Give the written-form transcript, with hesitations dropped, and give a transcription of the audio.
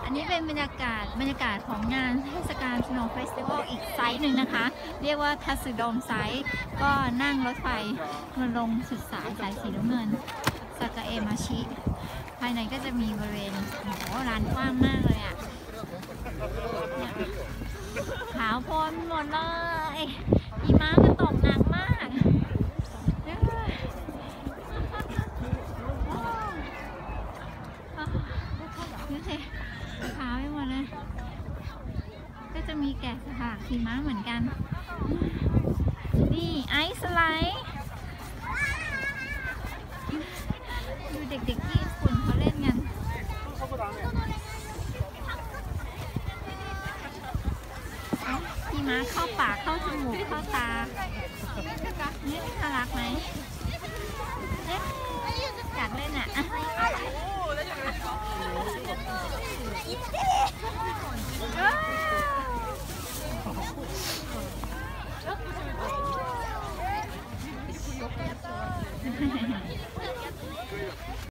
อันนี้เป็นบรรยากาศของงานเทศกาล Snow Festival อีกไซต์หนึ่งนะคะ เรียกว่าทัสึโดมไซต์ก็นั่งรถไฟมาลงสุดสายสีน้ำเงินซากาเอมาชิภายในก็จะมีบริเวณโอ้ร้านกว้างมากเลยอ่ะขาวโพลนหมดเลยหิมะก็ตกหนักมากดูสิขาวไปหมดเลยก็จะมีแกะสลักหิมะเหมือนกันนี่ไอซ์สไลด์ดูเด็กๆที่ญี่ปุ่นเขาเล่นกันหิมะเข้าปากเข้าจมูกเข้าตานี่น่ารักไหมอยากเล่นอ่ะ